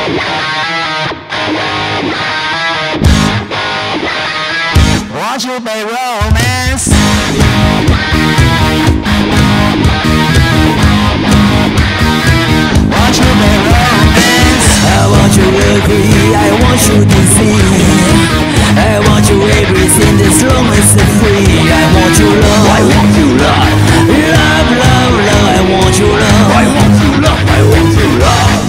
Want you by romance. Want you by romance. I want you agree, I want you to see. I want you everything as long as it's free. I want you love, I want you love. Love, love, love, I want you love. I want you love, I want you love.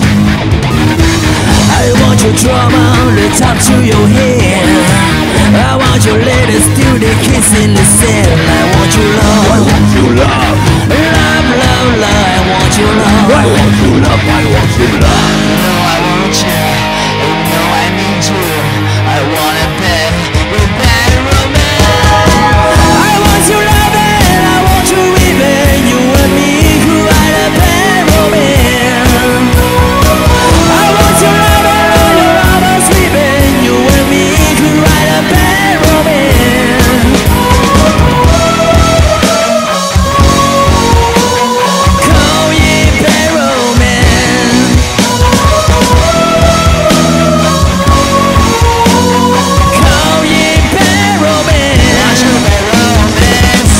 I want your drama, the top to your head. I want your latest student kiss in the sand. I want you love, I want you love. Love, love, love, I want you love. I want you love, I want you love. No, I want you. No, I need you. I wanna bet with bad romance. I want you love and I want you even. You and me could write a bad romance. I want you love and all your lovers sleeping. You and me could write a bad romance. Call ye bad romance. Call ye bad romance. Want you by romance.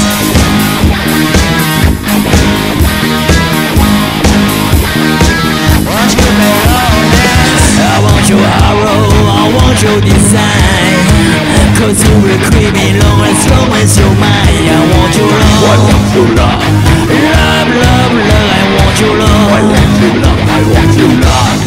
Want you by romance. I want your arrow, I want your design. Cause you will creep me long as you're mine. I want your love, I want your love. Love, love, love, I want your love. I want your love, I want your love.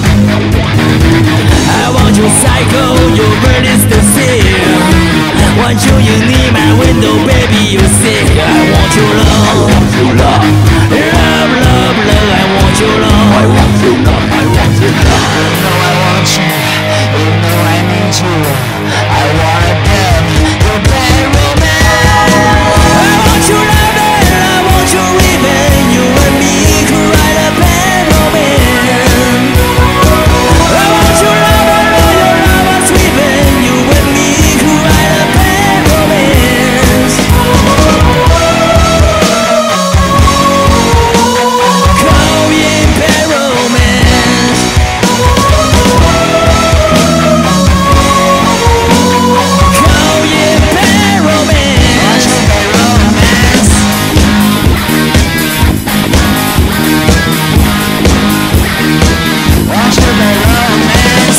I want your psycho, your bird is the seal. Want you, you need my window, baby, you sick. I want your love, I want your love. Love, love, love, I want your love. I want your love, I want your love. No, I want you. No, I need you. I wanna bet with bad romance. I want you love and I want you even. You and me could write a bad romance. I want you love and all your lovers sleeping. You and me could write a bad romance. Call ye bad romance. Call ye bad romance. Want you by romance. Want you by romance.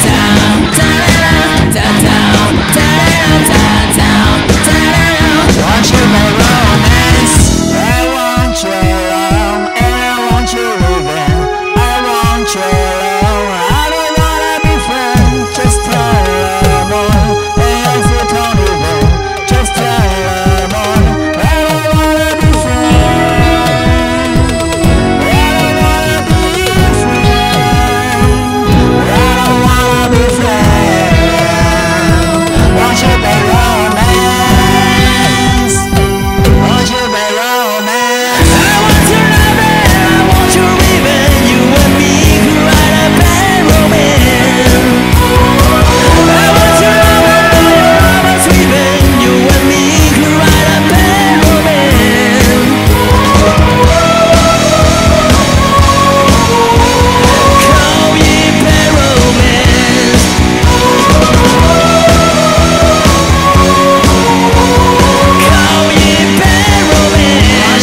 Want you by romance. I want your love and I want you even. I want your love. I don't wanna be friends. Just tell them all. And if you don't even, just tell them all. I don't wanna be friends. I don't wanna be friends. I don't wanna be friends. Want you by romance. Want you by romance. I want your love and I want you even. You and me could write a bad romance. I want your love and all your lovers sleeping. You and me could write a bad romance. Call ye bad romance. Call ye bad romance.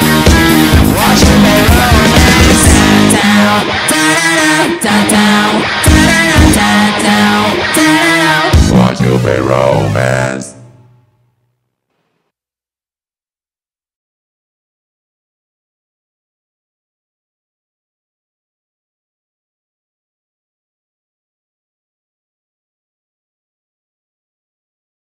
Want you by romance. Down, down, down, down, down.